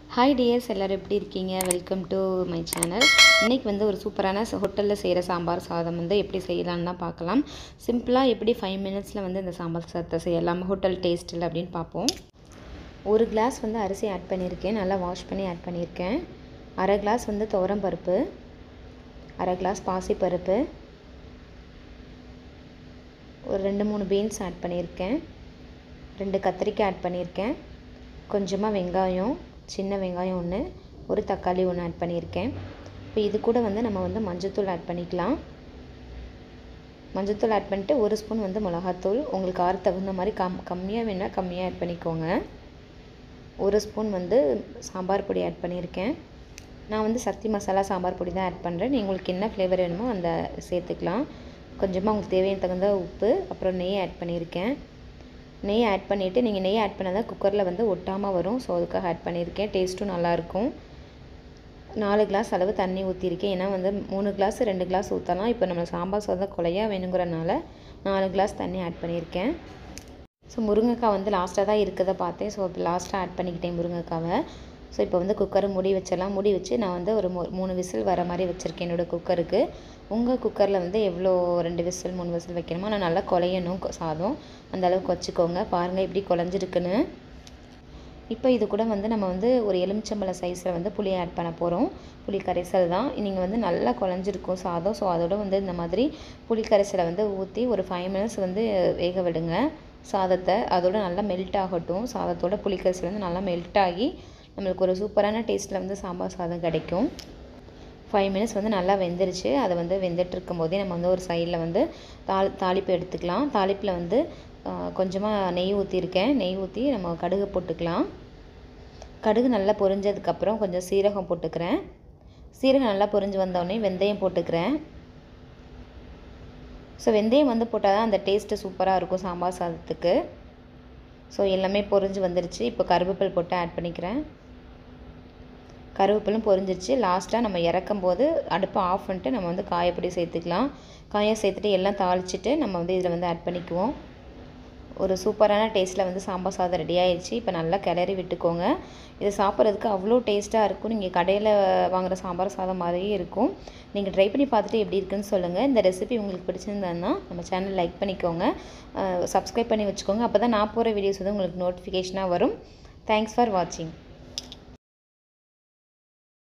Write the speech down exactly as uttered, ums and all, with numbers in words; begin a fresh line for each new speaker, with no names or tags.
Hi tears, எல்லோரும் எப்படி இருக்கீங்க? Welcome to my channel. இன்றைக்கி வந்து ஒரு சூப்பரான ஹோட்டலில் செய்கிற சாம்பார் சாதம் வந்து எப்படி செய்யலான்னு தான் பார்க்கலாம். சிம்பிளாக எப்படி ஃபைவ் மினிட்ஸில் வந்து இந்த சாம்பார் சாதத்தை செய்யலாம் ஹோட்டல் டேஸ்ட்டில் அப்படின்னு பார்ப்போம். ஒரு கிளாஸ் வந்து அரிசி ஆட் பண்ணியிருக்கேன், நல்லா வாஷ் பண்ணி ஆட் பண்ணியிருக்கேன். அரை கிளாஸ் வந்து துவரம் பருப்பு, அரை கிளாஸ் பாசிப்பருப்பு, ஒரு ரெண்டு மூணு பீன்ஸ் ஆட் பண்ணியிருக்கேன், ரெண்டு கத்திரிக்காய் ஆட் பண்ணியிருக்கேன், கொஞ்சமாக வெங்காயம், சின்ன வெங்காயம் ஒன்று, ஒரு தக்காளி ஒன்று ஆட் பண்ணியிருக்கேன். இப்போ இது கூட வந்து நம்ம வந்து மஞ்சள்தூள் ஆட் பண்ணிக்கலாம். மஞ்சள்தூள் ஆட் பண்ணிட்டு ஒரு ஸ்பூன் வந்து மிளகாத்தூள், உங்களுக்கு கார தகுந்த மாதிரி கம் கம்மியாக வேணால் கம்மியாக ஆட் பண்ணிக்கோங்க. ஒரு ஸ்பூன் வந்து சாம்பார் பொடி ஆட் பண்ணியிருக்கேன். நான் வந்து சக்தி மசாலா சாம்பார் பொடி தான் ஆட் பண்ணுறேன். நீங்கள் உங்களுக்கு என்ன ஃப்ளேவர் வேணுமோ அந்த சேர்த்துக்கலாம். கொஞ்சமாக உங்களுக்கு தேவையான தகுந்த உப்பு, அப்புறம் நெய் ஆட் பண்ணியிருக்கேன். நெய் ஆட் பண்ணிவிட்டு, நீங்கள் நெய் ஆட் பண்ணால் தான் குக்கரில் வந்து ஒட்டாமல் வரும். ஸோ அதுக்காக ஆட் பண்ணியிருக்கேன். டேஸ்ட்டும் நல்லாயிருக்கும். நாலு கிளாஸ் அளவு தண்ணி ஊற்றிருக்கேன். ஏன்னா வந்து மூணு கிளாஸ் ரெண்டு கிளாஸ் ஊற்றலாம். இப்போ நம்ம சாம்பார் சாதம் குழையாக வேணுங்கிறனால நாலு கிளாஸ் தண்ணி ஆட் பண்ணியிருக்கேன். ஸோ முருங்கைக்காய் வந்து லாஸ்ட்டாக தான் இருக்கிறத பார்த்தேன். ஸோ இப்போ லாஸ்ட்டாக ஆட் பண்ணிக்கிட்டேன் முருங்கைக்காவை. ஸோ இப்போ வந்து குக்கரை மூடி வச்சிடலாம். மூடி வச்சு நான் வந்து ஒரு மூணு விசில் வர மாதிரி வச்சுருக்கேன் என்னோடய குக்கருக்கு. உங்கள் குக்கரில் வந்து எவ்வளோ ரெண்டு விசில் மூணு விசில் வைக்கணுமோ, ஆனால் நல்லா குழையணும் சாதம், அந்த அளவுக்கு வச்சுக்கோங்க. பாருங்கள் எப்படி குழஞ்சிருக்குன்னு. இப்போ இது கூட வந்து நம்ம வந்து ஒரு எலுமிச்சம்பழ சைஸில் வந்து புளி ஆட் பண்ண போகிறோம். புளி கரைசல் தான். நீங்கள் வந்து நல்லா குழஞ்சிருக்கும் சாதம். ஸோ அதோட வந்து இந்த மாதிரி புளி கரைசலை வந்து ஊற்றி ஒரு ஃபைவ் மினிட்ஸ் வந்து வேக விடுங்க சாதத்தை. அதோட நல்லா மெல்ட் ஆகட்டும். சாதத்தோட புளி கரைசல் வந்து நல்லா மெல்ட் ஆகி நம்மளுக்கு ஒரு சூப்பரான டேஸ்ட்டில் வந்து சாம்பார் சாதம் கிடைக்கும். ஃபைவ் மினிட்ஸ் வந்து நல்லா வெந்துருச்சு. அதை வந்து வெந்துட்டுருக்கும் போதே நம்ம வந்து ஒரு சைடில் வந்து தாளி தாளிப்பு எடுத்துக்கலாம். தாளிப்பில் வந்து கொஞ்சமாக நெய் ஊற்றிருக்கேன். நெய் ஊற்றி நம்ம கடுகு போட்டுக்கலாம். கடுகு நல்லா பொரிஞ்சதுக்கப்புறம் கொஞ்சம் சீரகம் போட்டுக்கிறேன். சீரகம் நல்லா பொரிஞ்சு வந்தோடனே வெந்தயம் போட்டுக்கிறேன். ஸோ வெந்தயம் வந்து போட்டால் தான் அந்த டேஸ்ட்டு சூப்பராக இருக்கும் சாம்பார் சாதத்துக்கு. ஸோ எல்லாமே பொரிஞ்சு வந்துருச்சு. இப்போ கருவேப்பிலை போட்டு ஆட் பண்ணிக்கிறேன். கருவேப்பிலும் பொரிஞ்சிருச்சு. லாஸ்ட்டாக நம்ம இறக்கும் போது அடுப்பை ஆஃப் பண்ணிட்டு நம்ம வந்து காயப்பொடி சேர்த்துக்கலாம். காயம் சேர்த்துட்டு எல்லாம் தாளிச்சிட்டு நம்ம வந்து இதில் வந்து ஆட் பண்ணிக்குவோம். ஒரு சூப்பரான டேஸ்ட்டில் வந்து சாம்பார் சாதம் ரெடி ஆயிடுச்சு. இப்போ நல்லா கிளறி விட்டுக்கோங்க. இதை சாப்பிட்றதுக்கு அவ்வளோ டேஸ்ட்டாக இருக்கும். நீங்கள் கடையில் வாங்குகிற சாம்பார் சாதம் மாதிரியே இருக்கும். நீங்கள் ட்ரை பண்ணி பார்த்துட்டு எப்படி இருக்குன்னு சொல்லுங்கள். இந்த ரெசிபி உங்களுக்கு பிடிச்சிருந்தாங்கன்னா நம்ம சேனல் லைக் பண்ணிக்கோங்க, சப்ஸ்கிரைப் பண்ணி வச்சுக்கோங்க. அப்போ தான் நான் போகிற வீடியோஸ் வந்து உங்களுக்கு நோட்டிஃபிகேஷனாக வரும். தேங்க்ஸ் ஃபார் வாட்சிங்.